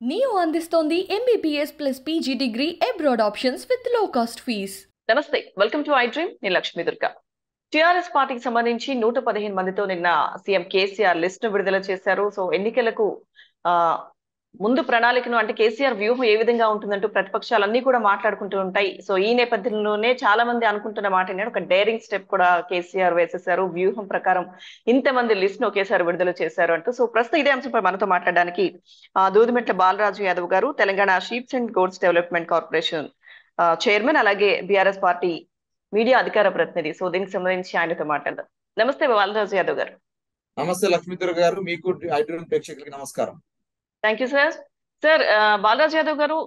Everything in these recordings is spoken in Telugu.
నియో అందిస్తోంది MBBS plus PG degree abroad options with low cost fees. నమస్తే, వెల్కమ్ టు iDream. నేను లక్ష్మి దుర్గా. టిఆర్ఎస్ పార్టీకి సంబంధించి 115 మందితో నిన్న సీఎం కేసీఆర్ లిస్ట్ ను విడుదల చేశారు. సో ఎన్నికలకు ఆ ముందు ప్రణాళికను అంటే కేసీఆర్ వ్యూహం ఏ విధంగా ఉంటుందంటూ ప్రతిపక్షాలన్నీ కూడా మాట్లాడుకుంటూ ఉంటాయి. సో ఈ నేపథ్యంలోనే చాలా మంది అనుకుంటున్న మాట ఏంటంటే ఒక డేరింగ్ స్టెప్ కూడా కేసీఆర్ వేసేశారు. వ్యూహం ప్రకారం ఇంతమంది లిస్ట్ ను ఒకేసారి విడుదల చేశారు అంటూ. సో ప్రస్తుతం ఇదే అంశంపై మనతో మాట్లాడడానికి Dudimetla Balaraju Yadav garu, Telangana sheeps and goats development corporation chairman, అలాగే BRS పార్టీ మీడియా అధికార ప్రతినిధి. సో దీనికి సంబంధించి ఆయనతో మాట్లాడదాం. నమస్తే బాలరాజు యాదవ్ గారు. నమస్తే లక్ష్మీ దుర్గా గారు, మీకు iDream ప్రేక్షకులకి నమస్కారం. Thank you sir. Sir, Balaraju Yadav garu,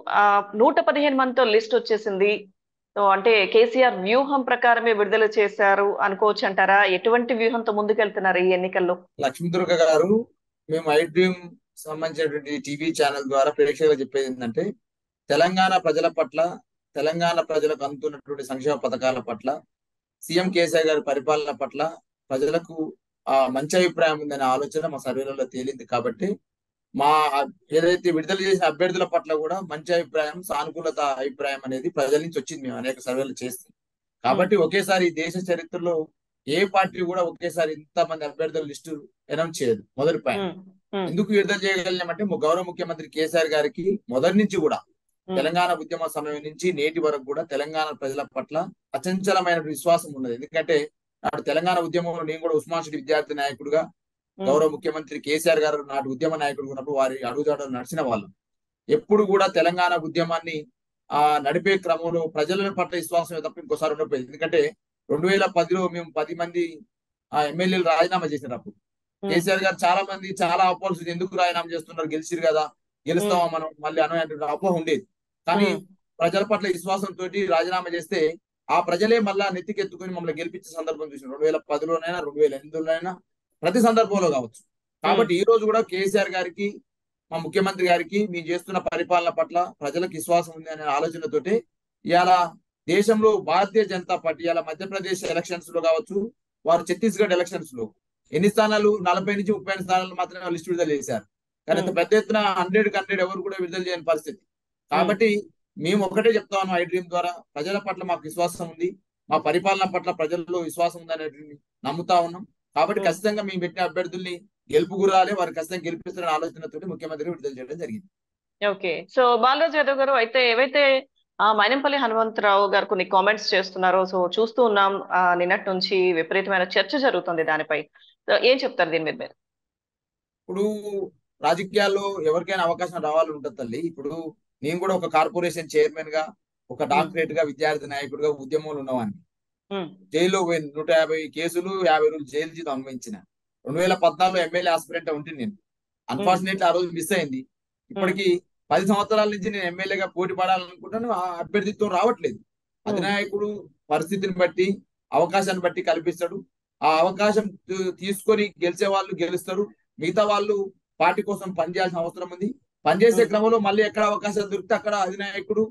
115 మందితో లిస్ట్ వచ్చేసింది. సో అంటే కేసీఆర్ వ్యూహం ప్రకారమే విడుదల చేశారు అనుకోవచ్చు అంటారా? ఎటువంటి వ్యూహంతో ముందుకెళ్తున్నారు ఈ ఎన్నికల్లో? లక్ష్మీ దుర్గా గారు, మేము iDream సంబంధించినటువంటి టీవీ ఛానల్ ద్వారా ప్రేక్షకులకు చెప్పేది ఏంటంటే, తెలంగాణ ప్రజల పట్ల, తెలంగాణ ప్రజలకు అందుతున్నటువంటి సంక్షేమ పథకాల పట్ల, సీఎం కేసీఆర్ గారి పరిపాలన పట్ల ప్రజలకు మంచి అభిప్రాయం ఉందనే ఆలోచన మా సర్వేలలో తేలింది. కాబట్టి మా ఏదైతే విడుదల చేసిన అభ్యర్థుల పట్ల కూడా మంచి అభిప్రాయం, సానుకూలత అభిప్రాయం అనేది ప్రజల నుంచి వచ్చింది. మేము అనేక సర్వేలు చేస్తాం కాబట్టి ఒకేసారి దేశ చరిత్రలో ఏ పార్టీ కూడా ఒకేసారి ఇంతమంది అభ్యర్థుల లిస్టు అనౌన్స్ చేయదు. మొదటి పాయింట్. ఎందుకు విడుదల చేయగలిగామంటే గౌరవ ముఖ్యమంత్రి కేసీఆర్ గారికి మొదటి నుంచి కూడా తెలంగాణ ఉద్యమ సమయం నుంచి నేటి వరకు కూడా తెలంగాణ ప్రజల పట్ల అచంచలమైన విశ్వాసం ఉన్నది. ఎందుకంటే నాడు తెలంగాణ ఉద్యమంలో నేను కూడా ఉస్మాన్ షెట్టి విద్యార్థి నాయకుడుగా, గౌరవ ముఖ్యమంత్రి కేసీఆర్ గారు నాటి ఉద్యమ నాయకుడు ఉన్నప్పుడు వారి అడుగుజాడలు నడిచిన వాళ్ళం. ఎప్పుడు కూడా తెలంగాణ ఉద్యమాన్ని నడిపే క్రమంలో ప్రజల పట్ల విశ్వాసమే తప్ప ఇంకోసారి ఉండకపోయింది. ఎందుకంటే 2010లో మేము 10 మంది ఎమ్మెల్యేలు రాజీనామా చేసినప్పుడు కేసీఆర్ గారు చాలా మంది చాలా అపోహలు, ఎందుకు రాజీనామా చేస్తున్నారు, గెలిచిరు కదా, గెలుస్తామా మనం మళ్ళీ అనే అపోహ ఉండేది. కానీ ప్రజల పట్ల విశ్వాసంతో రాజీనామా చేస్తే ఆ ప్రజలే మళ్ళా నెత్తికెత్తుకుని మమ్మల్ని గెలిపించే సందర్భం చూసిన 2010లోనైనా 2008లోనైనా ప్రతి సందర్భంలో కావచ్చు. కాబట్టి ఈ రోజు కూడా కేసీఆర్ గారికి, మా ముఖ్యమంత్రి గారికి మేము చేస్తున్న పరిపాలన పట్ల ప్రజలకు విశ్వాసం ఉంది అనే ఆలోచనతోటి ఇవాళ దేశంలో భారతీయ జనతా పార్టీ ఇవాళ మధ్యప్రదేశ్ ఎలక్షన్స్ లో కావచ్చు, వారు ఛత్తీస్గఢ్ ఎలక్షన్స్ లో ఎన్ని స్థానాలు 40 నుంచి 30 స్థానాలు మాత్రమే లిస్ట్ విడుదల చేశారు. కానీ అంత పెద్ద ఎత్తున 100 ఎవరు కూడా విడుదల చేయని పరిస్థితి. కాబట్టి మేము ఒకటే చెప్తా ఉన్నాం iDream ద్వారా, ప్రజల పట్ల మాకు విశ్వాసం ఉంది, మా పరిపాలన పట్ల ప్రజల్లో విశ్వాసం ఉంది అనేది నమ్ముతా ఉన్నాం. కాబట్టి ఖచ్చితంగా మేము పెట్టిన అభ్యర్థుల్ని గెలుపు గురాలే, వారు ఖచ్చితంగా గెలిపిస్తున్న ఆలోచనతో ముఖ్యమంత్రి విడుదల చేయడం జరిగింది. ఓకే. సో బాలరాజు యాదవ్ గారు, అయితే ఏవైతే మైనంపల్లి హనుమంతరావు గారు కొన్ని కామెంట్స్ చేస్తున్నారో, సో చూస్తూ ఉన్నాం, నిన్నటి నుంచి విపరీతమైన చర్చ జరుగుతుంది దానిపై. ఏం చెప్తారు దీని మీద? ఇప్పుడు రాజకీయాల్లో ఎవరికైనా అవకాశం రావాలని ఉంటుంది తల్లి. ఇప్పుడు నేను కూడా ఒక కార్పొరేషన్ చైర్మన్ గా, ఒక డాక్టరేట్ గా, విద్యార్థి నాయకుడిగా ఉద్యమంలో ఉన్నవాడిని. జైల్లో 150 కేసులు, 50 రోజులు జైలు జీతం అనుభవించిన. 2014లో ఎమ్మెల్యే ఆస్పిరెంట్ ఉంటుంది. నేను అన్ఫార్చునేట్లీ ఆ రోజు మిస్ అయింది. ఇప్పటికి 10 సంవత్సరాల నుంచి నేను ఎమ్మెల్యేగా పోటీ పడాలనుకుంటాను, ఆ అభ్యర్థిత్వం రావట్లేదు. అధినాయకుడు పరిస్థితిని బట్టి, అవకాశాన్ని బట్టి కల్పిస్తాడు. ఆ అవకాశం తీసుకొని గెలిచే వాళ్ళు గెలుస్తారు, మిగతా వాళ్ళు పార్టీ కోసం పనిచేయాల్సిన అవసరం ఉంది. పనిచేసే క్రమంలో మళ్ళీ ఎక్కడ అవకాశాలు దొరికితే అక్కడ అధినాయకుడు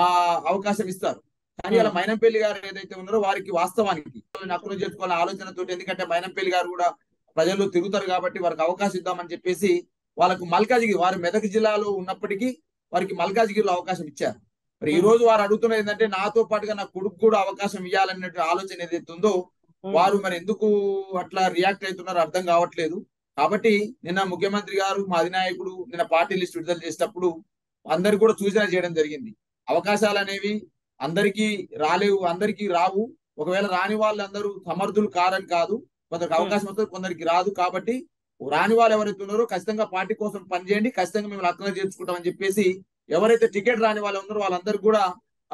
అవకాశం ఇస్తారు. కానీ అలా మైనంపల్లి గారు ఏదైతే ఉన్నారో వారికి వాస్తవానికి అక్కడ చేసుకోవాలని ఆలోచనతో, ఎందుకంటే మైనంపల్లి గారు కూడా ప్రజల్లో తిరుగుతారు కాబట్టి వారికి అవకాశం ఇద్దామని చెప్పేసి వాళ్ళకు మల్కాజిగిరి, వారు మెదక్ జిల్లాలో ఉన్నప్పటికీ వారికి మల్కాజిగిరిలో అవకాశం ఇచ్చారు. మరి ఈ రోజు వారు అడుగుతున్నది ఏంటంటే, నాతో పాటుగా నా కొడుకు కూడా అవకాశం ఇవ్వాలనే ఆలోచన ఏదైతే ఉందో, వారు మరి ఎందుకు అట్లా రియాక్ట్ అవుతున్నారో అర్థం కావట్లేదు. కాబట్టి నిన్న ముఖ్యమంత్రి గారు, మా అధినాయకుడు నిన్న పార్టీ లిస్ట్ విడుదల చేసేటప్పుడు అందరికి కూడా సూచన చేయడం జరిగింది. అవకాశాలు అనేవి అందరికీ రాలేవు, అందరికీ రావు. ఒకవేళ రాని వాళ్ళందరూ సమర్థులు కారని కాదు, కొందరికి అవకాశం వస్తుంది, కొందరికి రాదు. కాబట్టి రాని వాళ్ళు ఎవరైతే ఉన్నారో ఖచ్చితంగా పార్టీ కోసం పనిచేయండి, ఖచ్చితంగా మేము అర్థం చేసుకుంటామని చెప్పేసి ఎవరైతే టికెట్ రాని వాళ్ళు ఉన్నారో వాళ్ళందరూ కూడా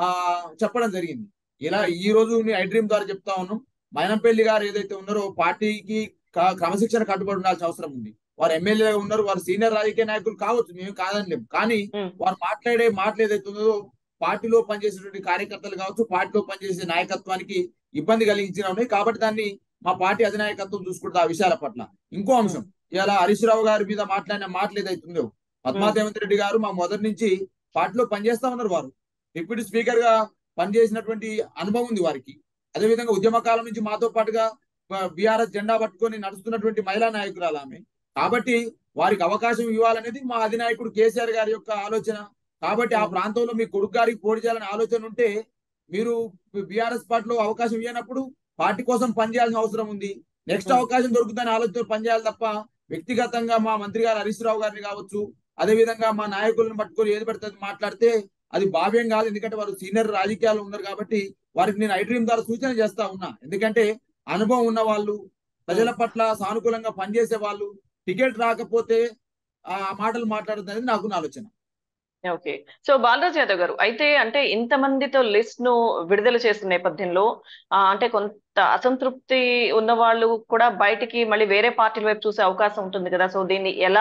చెప్పడం జరిగింది. ఇలా ఈ రోజు iDream ద్వారా చెప్తా ఉన్నాం, మైనంపల్లి గారు ఏదైతే ఉన్నారో పార్టీకి క్రమశిక్షణ కట్టుబడి ఉండాల్సిన అవసరం ఉంది. వారు ఎమ్మెల్యే ఉన్నారు, వారు సీనియర్ రాజకీయ నాయకులు కావచ్చు, మేము కాదని లేము. కానీ వారు మాట్లాడే మాటలు ఏదైతే ఉందో పార్టీలో పనిచేసేటువంటి కార్యకర్తలు కావచ్చు, పార్టీలో పనిచేసే నాయకత్వానికి ఇబ్బంది కలిగించిన ఉన్నాయి. కాబట్టి దాన్ని మా పార్టీ అధినాయకత్వం చూసుకుంటుంది ఆ విషయాల పట్ల. ఇంకో అంశం, ఇలా హరీష్ రావు గారి మీద మాట్లాడిన మాటలు ఏదైతుందో, పద్మాదేవంత్ రెడ్డి గారు మా మొదటి నుంచి పార్టీలో పనిచేస్తా ఉన్నారు. వారు డిప్యూటీ స్పీకర్ గా పనిచేసినటువంటి అనుభవం ఉంది వారికి. అదేవిధంగా ఉద్యమ కాలం నుంచి మాతో పాటుగా BRS జెండా పట్టుకొని నడుస్తున్నటువంటి మహిళా నాయకురాలు ఆమె. కాబట్టి వారికి అవకాశం ఇవ్వాలనేది మా అధినాయకుడు కేసీఆర్ గారి యొక్క ఆలోచన. కాబట్టి ఆ ప్రాంతంలో మీ కొడుకు గారికి పోటీ చేయాలనే ఆలోచన ఉంటే మీరు బీఆర్ఎస్ పార్టీలో అవకాశం ఇవ్వనప్పుడు పార్టీ కోసం పనిచేయాల్సిన అవసరం ఉంది. నెక్స్ట్ అవకాశం దొరుకుతుందని ఆలోచన పనిచేయాలి తప్ప వ్యక్తిగతంగా మా మంత్రి గారు హరీష్ రావు గారిని కావచ్చు, అదే విధంగా మా నాయకులను పట్టుకొని ఏది పడుతుంది మాట్లాడితే అది భావ్యం కాదు. ఎందుకంటే వారు సీనియర్ రాజకీయాలు ఉన్నారు కాబట్టి వారికి నేను iDream ద్వారా సూచన చేస్తా ఉన్నా. ఎందుకంటే అనుభవం ఉన్న వాళ్ళు, ప్రజల పట్ల సానుకూలంగా పనిచేసే వాళ్ళు టికెట్ రాకపోతే ఆ మాటలు మాట్లాడుతుంది నాకు ఆలోచన. ఓకే. సో బాలరాజ్ యాదవ్ గారు, అయితే అంటే ఇంతమందితో లిస్ట్ ను విడుదల చేసిన నేపథ్యంలో అంటే కొంత అసంతృప్తి ఉన్న వాళ్ళు కూడా బయటికి మళ్ళీ వేరే పార్టీల వైపు చూసే అవకాశం ఉంటుంది కదా. సో దీన్ని ఎలా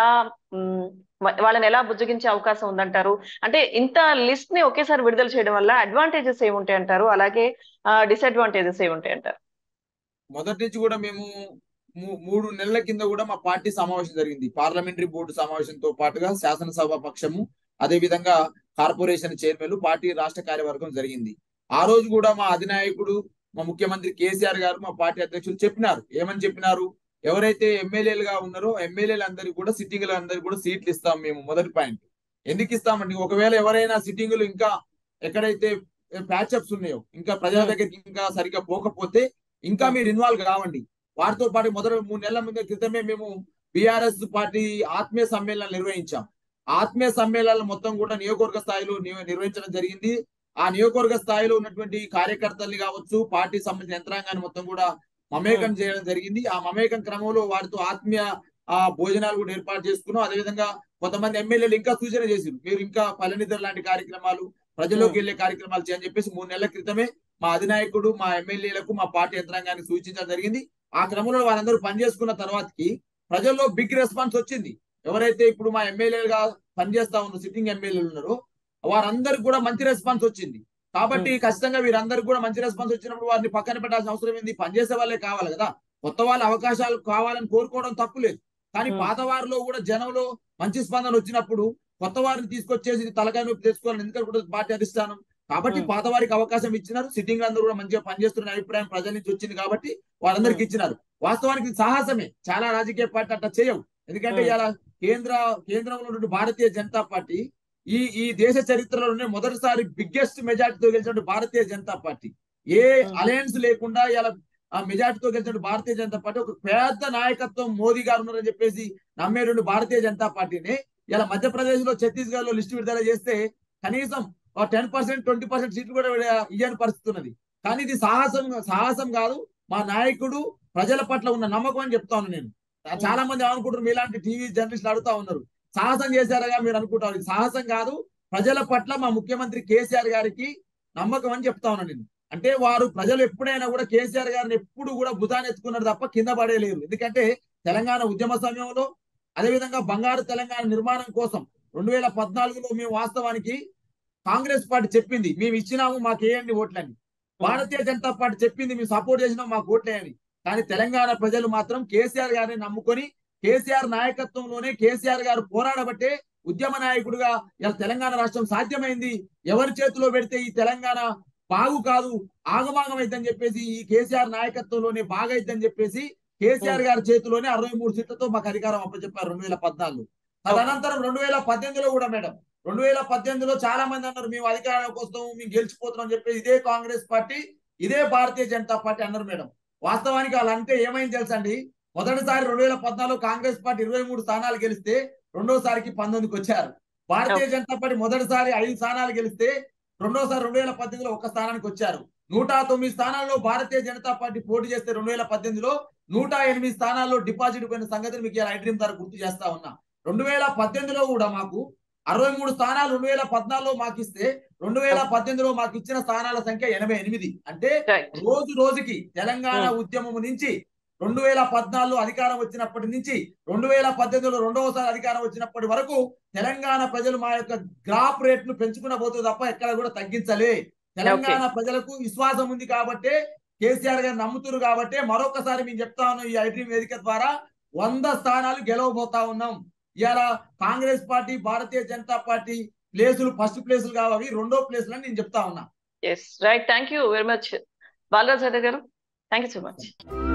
వాళ్ళని ఎలా బుజ్జగించే అవకాశం ఉందంటారు? అంటే ఇంత లిస్ట్ ని ఒకేసారి విడుదల చేయడం వల్ల అడ్వాంటేజెస్ ఏముంటాయి అంటారు, అలాగే డిసడ్వాంటేజెస్ ఏముంటాయి అంటారు? మొదటి నుంచి కూడా మేము 3 నెలల కింద కూడా మా పార్టీ సమావేశం జరిగింది. పార్లమెంటరీ బోర్డు సమావేశంతో పాటుగా శాసనసభ పక్షము, అదే విధంగా కార్పొరేషన్ చైర్మన్, పార్టీ రాష్ట్ర కార్యవర్గం జరిగింది. ఆ రోజు కూడా మా అధినాయకుడు, మా ముఖ్యమంత్రి కేసీఆర్ గారు, మా పార్టీ అధ్యక్షులు చెప్పినారు. ఏమని చెప్పినారు? ఎవరైతే ఎమ్మెల్యేలుగా ఉన్నారో ఎమ్మెల్యేలందరికీ కూడా సిట్టింగ్లందరికీ కూడా సీట్లు ఇస్తాం మేము. మొదటి పాయింట్. ఎందుకు ఇస్తామండి? ఒకవేళ ఎవరైనా సిట్టింగులు ఇంకా ఎక్కడైతే ప్యాచప్స్ ఉన్నాయో, ఇంకా ప్రజల దగ్గరికి ఇంకా సరిగ్గా పోకపోతే ఇంకా మీరు ఇన్వాల్వ్ కావండి. వారితో పాటు మొదటి 3 నెలల ముందు క్రితమే మేము బీఆర్ఎస్ పార్టీ ఆత్మీయ సమ్మేళనాలు నిర్వహించాం. ఆత్మీయ సమ్మేళనాలు మొత్తం కూడా నియోజకవర్గ స్థాయిలో నిర్వహించడం జరిగింది. ఆ నియోజకవర్గ స్థాయిలో ఉన్నటువంటి కార్యకర్తల్ని కావచ్చు, పార్టీ సంబంధించిన యంత్రాంగాన్ని మొత్తం కూడా మమేకం చేయడం జరిగింది. ఆ మమేకం క్రమంలో వారితో ఆత్మీయ భోజనాలు కూడా ఏర్పాటు చేసుకున్నాం. అదేవిధంగా కొంతమంది ఎమ్మెల్యేలు ఇంకా సూచన చేశారు, మీరు ఇంకా పల్లెనిద్దరు లాంటి కార్యక్రమాలు, ప్రజల్లోకి వెళ్లే కార్యక్రమాలు చేయని చెప్పేసి 3 నెలల క్రితమే మా అధినాయకుడు, మా ఎమ్మెల్యేలకు, మా పార్టీ యంత్రాంగానికి సూచించడం జరిగింది. ఆ క్రమంలో వారందరూ పనిచేసుకున్న తర్వాతకి ప్రజల్లో బిగ్ రెస్పాన్స్ వచ్చింది. ఎవరైతే ఇప్పుడు మా ఎమ్మెల్యేలుగా పనిచేస్తా ఉన్న సిట్టింగ్ ఎమ్మెల్యేలు ఉన్నారో వారందరికి కూడా మంచి రెస్పాన్స్ వచ్చింది. కాబట్టి ఖచ్చితంగా వీరందరికి కూడా మంచి రెస్పాన్స్ వచ్చినప్పుడు వారిని పక్కన పెట్టాల్సిన అవసరం ఏంది? పనిచేసే వాళ్ళే కావాలి కదా. కొత్త వాళ్ళ అవకాశాలు కావాలని కోరుకోవడం తప్పు లేదు. కానీ పాత వారిలో కూడా జనంలో మంచి స్పందన వచ్చినప్పుడు కొత్త వారిని తీసుకొచ్చేసి తలకాయ నొప్పి తెచ్చుకోవాలని ఎందుకంటే పార్టీ అధిష్టానం. కాబట్టి పాత వారికి అవకాశం ఇచ్చినారు. సిట్టింగ్ అందరూ కూడా మంచిగా పనిచేస్తున్న అభిప్రాయం ప్రజల నుంచి వచ్చింది కాబట్టి వారందరికి ఇచ్చినారు. వాస్తవానికి సాహసమే. చాలా రాజకీయ పార్టీ అట్లా చేయవు. ఎందుకంటే ఇలా కేంద్రంలో ఉన్న భారతీయ జనతా పార్టీ ఈ దేశ చరిత్రలోనే మొదటిసారి బిగ్గెస్ట్ మెజార్టీతో గెలిచిన భారతీయ జనతా పార్టీ, ఏ అలయన్స్ లేకుండా ఇలా ఆ మెజార్టీతో గెలిచిన భారతీయ జనతా పార్టీ, ఒక పెద్ద నాయకత్వం మోదీ గారు ఉన్నారని చెప్పేసి నమ్మేటువంటి భారతీయ జనతా పార్టీని ఇలా మధ్యప్రదేశ్ లో, ఛత్తీస్గఢ్ లో లిస్టు విడుదల చేస్తే కనీసం 10%, 20% సీట్లు కూడా ఇయ్యని పరిస్థితి ఉన్నది. కానీ ఇది సాహసం కాదు, మా నాయకుడు ప్రజల పట్ల ఉన్న నమ్మకం అని చెప్తాను నేను. చాలా మంది అనుకుంటారు, మీలాంటి టీవీ జర్నలిస్టులు అడుగుతా ఉన్నారు, సాహసం చేశారగా మీరు అనుకుంటారు. ఇది సాహసం కాదు, ప్రజల పట్ల మా ముఖ్యమంత్రి కేసీఆర్ గారికి నమ్మకం అని చెప్తా ఉన్నాను నేను. అంటే వారు ప్రజలు ఎప్పుడైనా కూడా కేసీఆర్ గారిని ఎప్పుడు కూడా భుజాన్ని ఎత్తుకున్నారు తప్ప కింద పడేయలేరు. ఎందుకంటే తెలంగాణ ఉద్యమ సమయంలో, అదేవిధంగా బంగారు తెలంగాణ నిర్మాణం కోసం 2014లో మేము వాస్తవానికి కాంగ్రెస్ పార్టీ చెప్పింది మేము ఇచ్చినాము మాకు వేయండి ఓట్లని, భారతీయ జనతా పార్టీ చెప్పింది మేము సపోర్ట్ చేసినాం మాకు ఓట్లేయని. కానీ తెలంగాణ ప్రజలు మాత్రం కేసీఆర్ గారిని నమ్ముకొని, కేసీఆర్ నాయకత్వంలోనే కేసీఆర్ గారు పోరాడబట్టే ఉద్యమ నాయకుడిగా ఇలా తెలంగాణ రాష్ట్రం సాధ్యమైంది. ఎవరి చేతిలో పెడితే ఈ తెలంగాణ బాగు కాదు, ఆగమాగం అయిద్దని చెప్పేసి, ఈ కేసీఆర్ నాయకత్వంలోనే బాగైద్దని చెప్పేసి కేసీఆర్ గారి చేతిలోనే 63 సీట్లతో మాకు అధికారం అప్పచెప్పారు 2014. తదనంతరం 2018లో కూడా మేడం, 2018లో చాలా మంది అన్నారు మేము అధికారంలోకి వస్తాము, మేము గెలిచిపోతున్నాం చెప్పేసి ఇదే కాంగ్రెస్ పార్టీ, ఇదే భారతీయ జనతా పార్టీ అన్నారు మేడం. వాస్తవానికి వాళ్ళంటే ఏమైంది తెలుసండి? మొదటిసారి 2014లో కాంగ్రెస్ పార్టీ 23 స్థానాలు గెలిస్తే రెండోసారికి 19కి వచ్చారు. భారతీయ జనతా పార్టీ మొదటిసారి 5 స్థానాలు గెలిస్తే రెండోసారి 2018లో 1 స్థానానికి వచ్చారు. 109 స్థానాల్లో భారతీయ జనతా పార్టీ పోటీ చేస్తే 2018లో 108 స్థానాల్లో డిపాజిట్ పోయిన సంగతిని మీకు iDream ద్వారా గుర్తు చేస్తా ఉన్నా. 2018లో కూడా మాకు 63 స్థానాలు 2014లో మాకు ఇస్తే 2018లో మాకు ఇచ్చిన స్థానాల సంఖ్య 88. అంటే రోజు రోజుకి తెలంగాణ ఉద్యమం నుంచి 2014లో అధికారం వచ్చినప్పటి నుంచి 2018లో రెండవసారి అధికారం వచ్చినప్పటి వరకు తెలంగాణ ప్రజలు మా యొక్క గ్రాఫ్ రేట్ ను పెంచుకున్న పోతే తప్ప ఎక్కడ కూడా తగ్గించలే. తెలంగాణ ప్రజలకు విశ్వాసం ఉంది కాబట్టి, కేసీఆర్ గారు నమ్ముతున్నారు కాబట్టి మరొకసారి మేము చెప్తా ఉన్నాం, ఈ iDream వేదిక ద్వారా 100 స్థానాలు గెలవబోతా ఉన్నాం. ఇవాళ కాంగ్రెస్ పార్టీ, భారతీయ జనతా పార్టీ ప్లేసులు ఫస్ట్ ప్లేసులు కావాలి, రెండో ప్లేసులు అని నేను చెప్తా ఉన్నా. Right. Thank you very much Balaraj Yadav garu. Thank you so much.